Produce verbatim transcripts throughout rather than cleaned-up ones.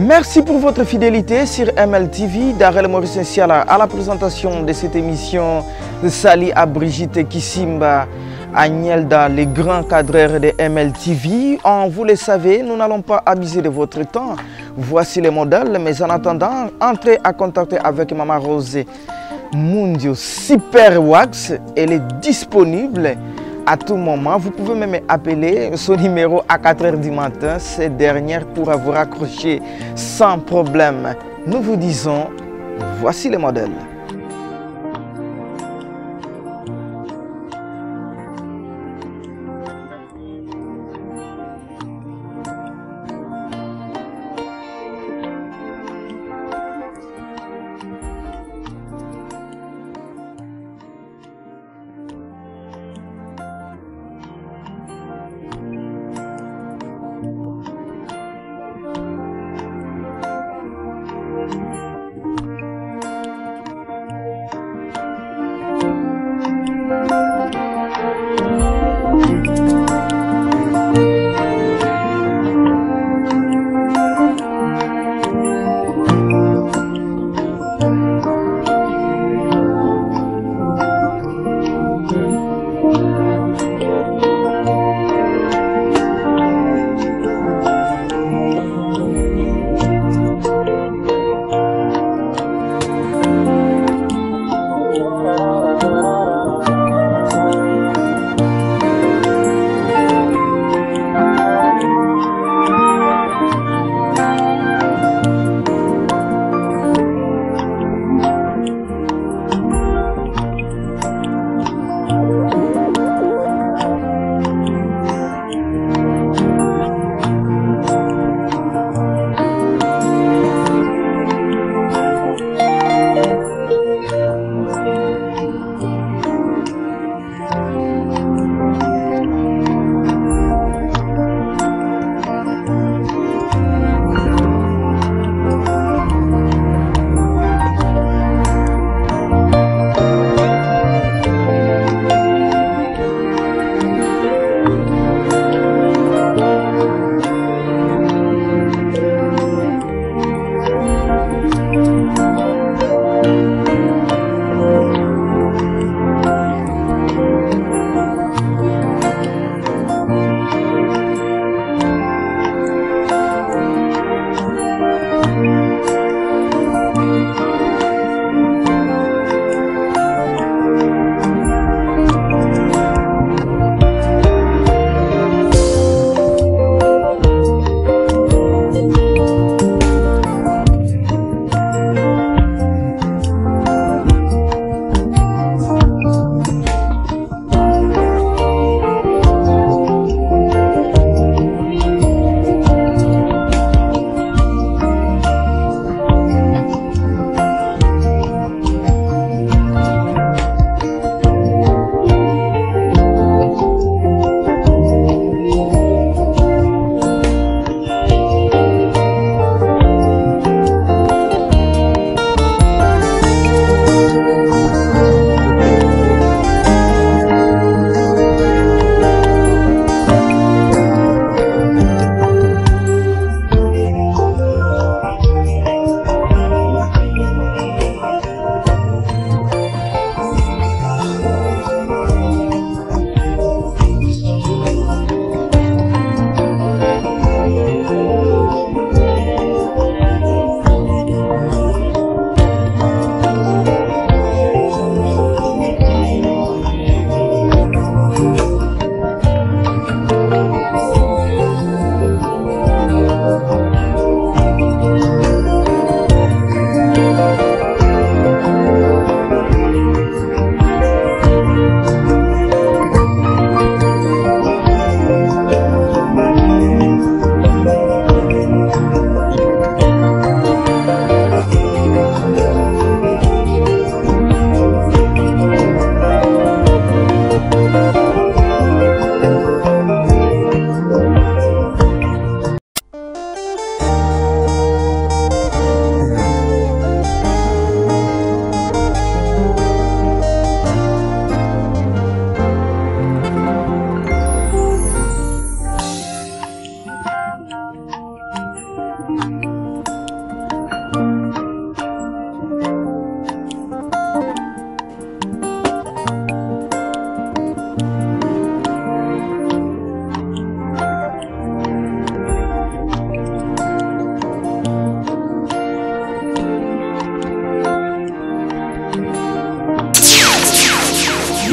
Merci pour votre fidélité sur M L T V. Darrell Maurice essentiel à la présentation de cette émission. Sali à Brigitte Kissimba, Agnelda, les grands cadreurs de M L T V. On, vous le savez, nous n'allons pas abuser de votre temps. Voici les modèles, mais en attendant, entrez à contacter avec Maman Rose Mundio Super Wax. Elle est disponible à tout moment. Vous pouvez même appeler son numéro à quatre heures du matin. Cette dernière pourra vous raccrocher sans problème. Nous vous disons, voici les modèles.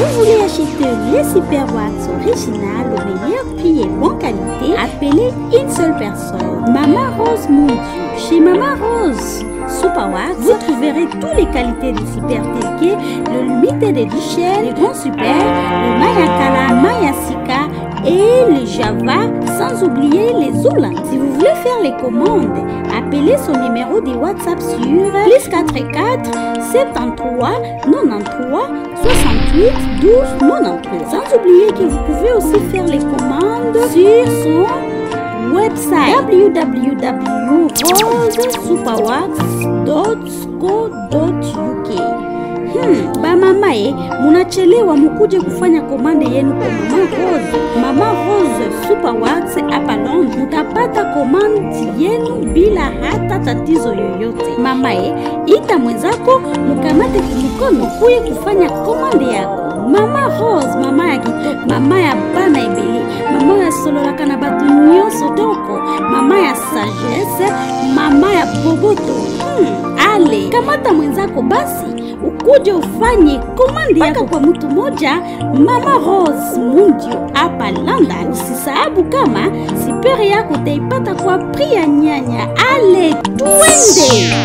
Vous voulez acheter les super wax originales au meilleur prix et bonne qualité? Appelez une seule personne. Maman Rose, mon Dieu. Chez Maman Rose Super Wax, vous trouverez toutes les qualités de super telles que le limited edition, les grands super, le Mayakala, Mayasika et le Java, sans oublier les Oula. Si vous voulez faire les commandes, appelez son numéro de WhatsApp sur plus quatre-vingt-quatre, soixante-treize, quatre-vingt-treize, soixante-huit, douze, quatre-vingt-treize. Sans oublier que vous pouvez aussi faire les commandes sur son website w w w point rose superwax dot co dot u k. Hmm, ba mama e, munachelewa mukuje kufanya komande yenu kwa Mama Rose. Mama Rose Superwax hapa Londres mutapata komande yenu bila hata tatizo yoyote. Mama e, ita mwenzako mukamate kumikono kuye kufanya komande yako. Mama Rose, mama ya kitoko, mama ya bana ebele, mama ya solola kana batu nyonso toko, mama ya sagesse, mama ya boboto. Hmm, ale, kamata mwenzako basi ukuje ufanye komandi yako kwa mtu moja. Mama Rose Mundio hapa London. Usisahabu kama siperi yako utaipata kwa pria nyanya. Ale, twende!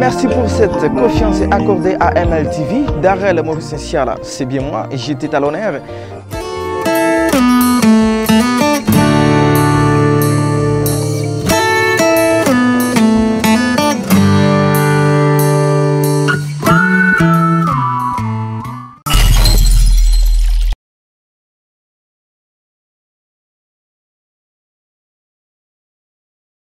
merci pour cette confiance accordée à M L T V. Darrell Maurice Siala, c'est bien moi. J'étais à l'honneur